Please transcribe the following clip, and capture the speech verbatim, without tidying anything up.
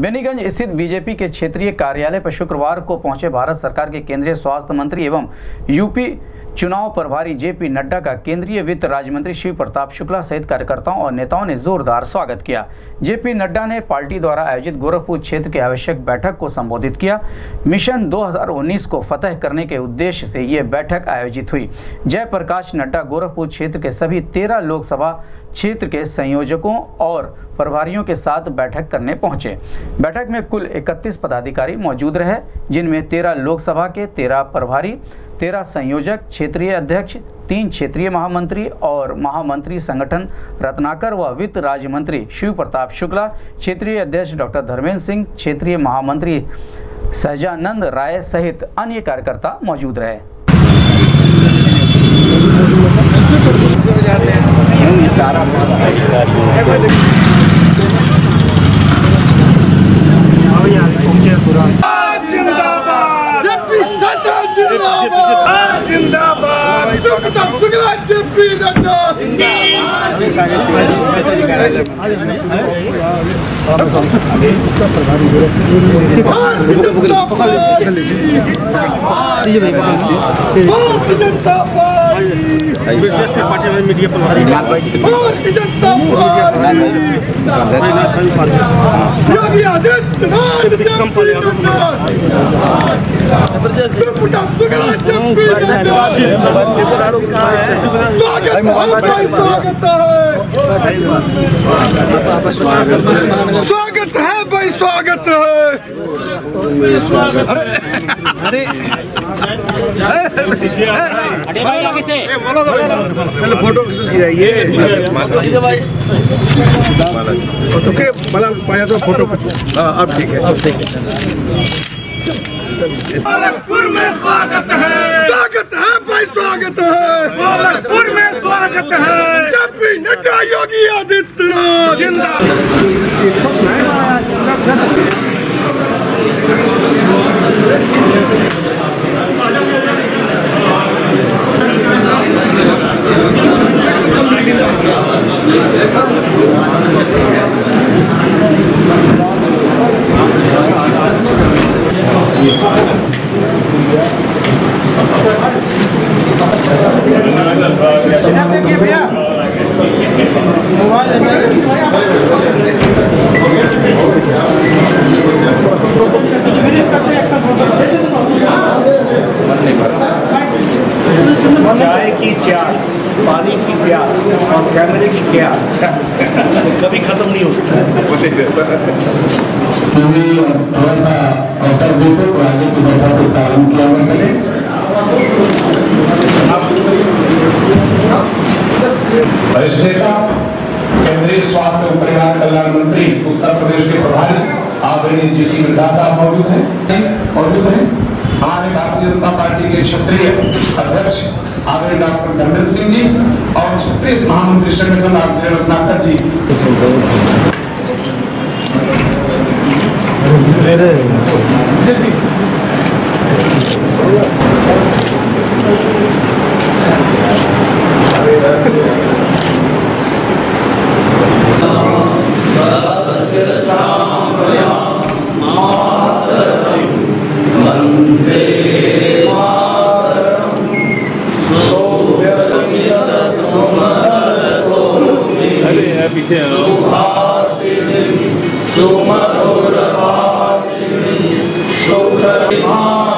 बेनीगंज स्थित बीजेपी के क्षेत्रीय कार्यालय पर शुक्रवार को पहुंचे भारत सरकार के केंद्रीय स्वास्थ्य मंत्री एवं यूपी चुनाव प्रभारी जेपी नड्डा का केंद्रीय वित्त राज्य मंत्री शिव प्रताप शुक्ला सहित कार्यकर्ताओं और नेताओं ने जोरदार स्वागत किया। जेपी नड्डा ने पार्टी द्वारा आयोजित गोरखपुर क्षेत्र की आवश्यक बैठक को संबोधित किया। मिशन दो हज़ार उन्नीस को फतह करने के उद्देश्य से ये बैठक आयोजित हुई। जयप्रकाश नड्डा गोरखपुर क्षेत्र के सभी तेरह लोकसभा क्षेत्र के संयोजकों और प्रभारियों के साथ बैठक करने पहुंचे। बैठक में कुल इकतीस पदाधिकारी मौजूद रहे, जिनमें तेरह लोकसभा के, तेरह प्रभारी, तेरह संयोजक, क्षेत्रीय अध्यक्ष, तीन क्षेत्रीय महामंत्री और महामंत्री संगठन रत्नाकर व वित्त राज्य मंत्री शिव प्रताप शुक्ला, क्षेत्रीय अध्यक्ष डॉक्टर धर्मेंद्र सिंह, क्षेत्रीय महामंत्री सहजानंद राय सहित अन्य कार्यकर्ता मौजूद रहे। मीडिया प्रभारी योगी आदित्यनाथ स्वागत है भाई, स्वागत है। अरे अरे फोटो फोटो के मतलब पाया तो फोटो। अब ठीक है, अब ठीक है। गोरखपुर में स्वागत है, स्वागत है भाई, स्वागत है। गोरखपुर में स्वागत है। जेपी नड्डा योगी आदित्यनाथ जिंदाबाद। देखिए भैया मोबाइल चाय की प्यास, पानी की प्यास और कैमरे की प्यास कभी खत्म नहीं होता। थोड़ा सा अवसर देते तो आगे की बैठक को प्रारंभ किया जा सके। वरिष्ठ नेता केंद्रीय स्वास्थ्य एवं परिवार कल्याण मंत्री उत्तर प्रदेश के प्रभारी आदरणीय जेपी नड्डा साहब मौजूद हैं मौजूद हैं हमारे भारतीय जनता पार्टी के क्षेत्रीय अध्यक्ष आदरणीय डॉक्टर धर्मेंद्र सिंह जी और क्षेत्रीय महामंत्री संगठन आदरणीय रत्नाकर जी। पीछे सुमधुर